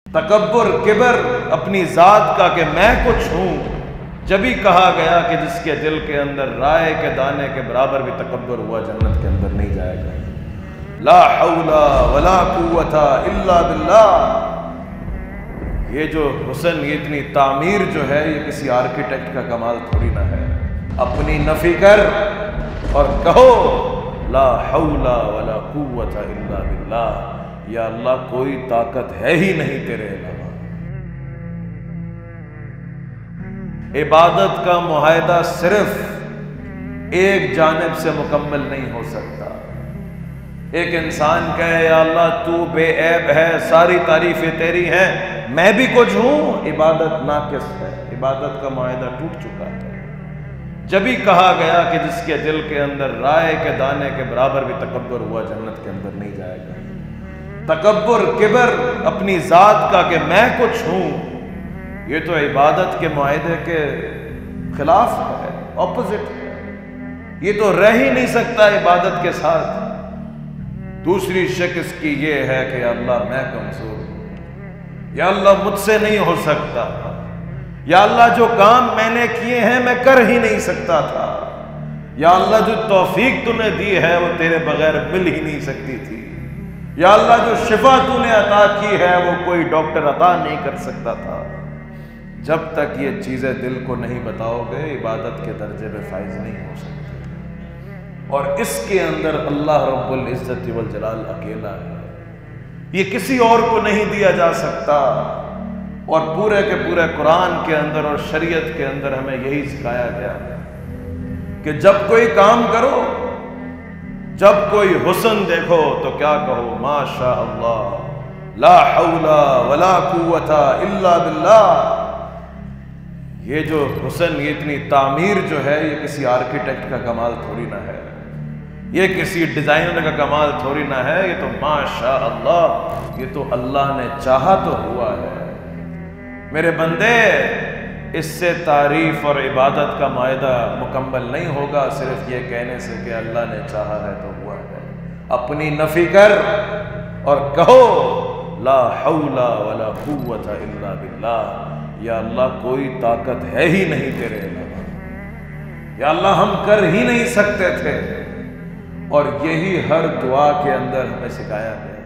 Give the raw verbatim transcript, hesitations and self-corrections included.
تکبر، کبر اپنی ذات کا کہ میں کچھ ہوں، جبھی کہا گیا کہ جس کے دل کے اندر رائے کے دانے کے برابر بھی تکبر ہوا جنت کے اندر نہیں جائے گا۔ لا حول ولا قوت الا باللہ۔ یہ جو حسن، یہ اتنی تعمیر جو ہے، یہ کسی آرکیٹیکٹ کا کمال تھوڑی نہ ہے۔ اپنی نفی کر اور کہو لا حول ولا قوت الا باللہ، یا اللہ کوئی طاقت ہے ہی نہیں تیرے علاوہ۔ عبادت کا معاہدہ صرف ایک جانب سے مکمل نہیں ہو سکتا۔ ایک انسان کہے یا اللہ تو بے عیب ہے، ساری تعریفیں تیری ہیں، میں بھی کچھ ہوں، عبادت ناقص ہے، عبادت کا معاہدہ ٹوٹ چکا ہے۔ جبھی کہا گیا کہ جس کے دل کے اندر رائے کے دانے کے برابر بھی تکبر ہوا جنت کے اندر نہیں جائے گا۔ تکبر، کبر اپنی ذات کا کہ میں کچھ ہوں، یہ تو عبادت کے معاہدے کے خلاف ہے، اپوزٹ ہے۔ یہ تو رہ ہی نہیں سکتا عبادت کے ساتھ۔ دوسری شکست کی یہ ہے کہ یا اللہ میں کمزور ہوں، یا اللہ مجھ سے نہیں ہو سکتا، یا اللہ جو کام میں نے کیے ہیں میں کر ہی نہیں سکتا تھا، یا اللہ جو توفیق تو نے دی ہے وہ تیرے بغیر مل ہی نہیں سکتی تھی، یا اللہ جو شفا تو نے عطا کی ہے وہ کوئی ڈاکٹر عطا نہیں کر سکتا تھا۔ جب تک یہ چیزیں دل کو نہیں بتاؤ گے، عبادت کے درجے میں فائز نہیں ہو سکتے۔ اور اس کے اندر اللہ رب العزت والجلال اکیلا ہے، یہ کسی اور کو نہیں دیا جا سکتا۔ اور پورے کے پورے قرآن کے اندر اور شریعت کے اندر ہمیں یہی سکھایا گیا کہ جب کوئی کام کرو، جب کوئی حسن دیکھو تو کیا کہو؟ ما شاء اللہ، لا حول ولا قوت الا باللہ۔ یہ جو حسن، یہ اتنی تعمیر جو ہے، یہ کسی آرکیٹیکٹ کا کمال تھوڑی نہ ہے، یہ کسی ڈیزائنر کا کمال تھوڑی نہ ہے، یہ تو ما شاء اللہ، یہ تو اللہ نے چاہا تو ہوا ہے۔ میرے بندے، اس سے تعریف اور عبادت کا معاہدہ مکمل نہیں ہوگا صرف یہ کہنے سے کہ اللہ نے چاہا ہے تو ہوا ہے۔ اپنی نفی کر اور کہو لا حول ولا قوت الا باللہ، یا اللہ کوئی طاقت ہے ہی نہیں تیرے علاوہ، یا اللہ ہم کر ہی نہیں سکتے تھے۔ اور یہی ہر دعا کے اندر ہمیں سکھایا گیا۔